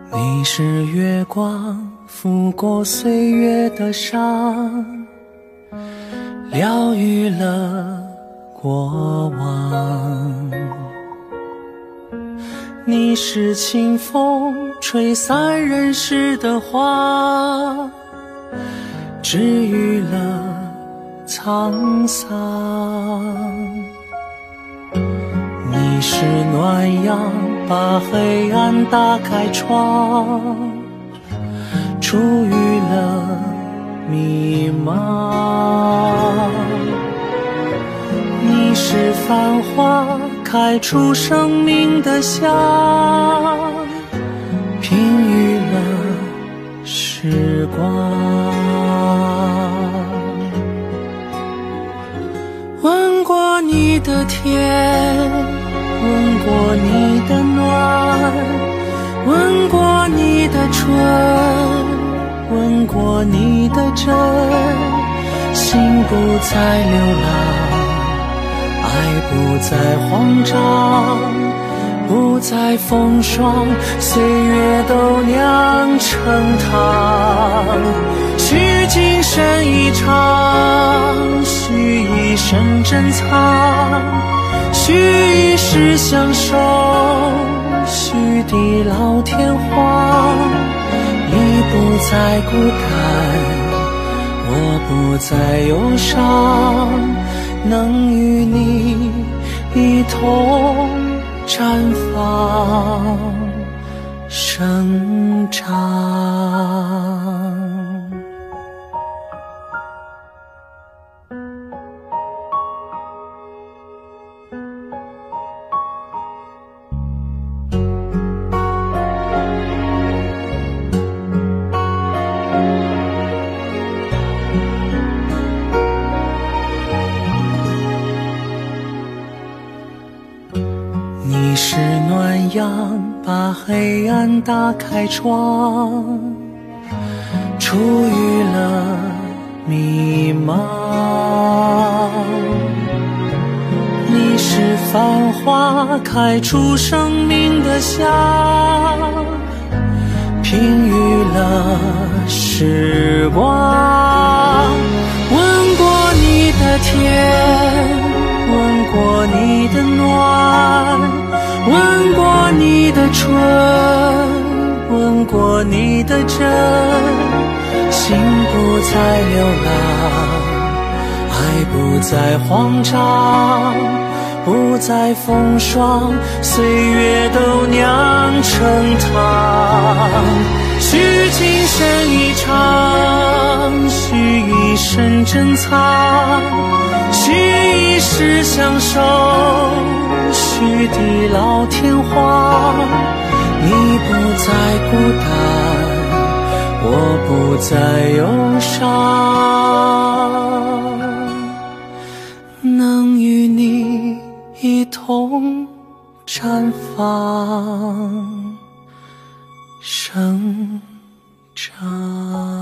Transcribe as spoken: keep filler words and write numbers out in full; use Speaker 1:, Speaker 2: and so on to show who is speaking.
Speaker 1: 你是月光拂过岁月的伤，疗愈了过往。你是清风吹散人世的花，治愈了沧桑。你是暖阳把黑暗打开窗，除去了迷茫。你是繁花开出生命的香，平愈了时光。吻过你的甜，吻过你的暖，吻过你的春，吻过你的真，心不再流浪，爱不再慌张，不再风霜，岁月都酿成汤。许今生一场，许一生珍藏，许一世相守，许地老天荒。你不再孤单，我不再忧伤，能与你一同绽放生长。你是暖阳把黑暗打开窗，除去了迷茫。你是繁花开出生命的香，平愈了时光。吻过你的甜，吻过你的暖，吻过你的春，吻过你的真，心不再流浪，爱不再慌张，不再风霜，岁月都酿成汤。许今生一场，许一生珍藏，许一世相守，许地老天荒。你不再孤单，我不再忧伤，能与你一同绽放生长。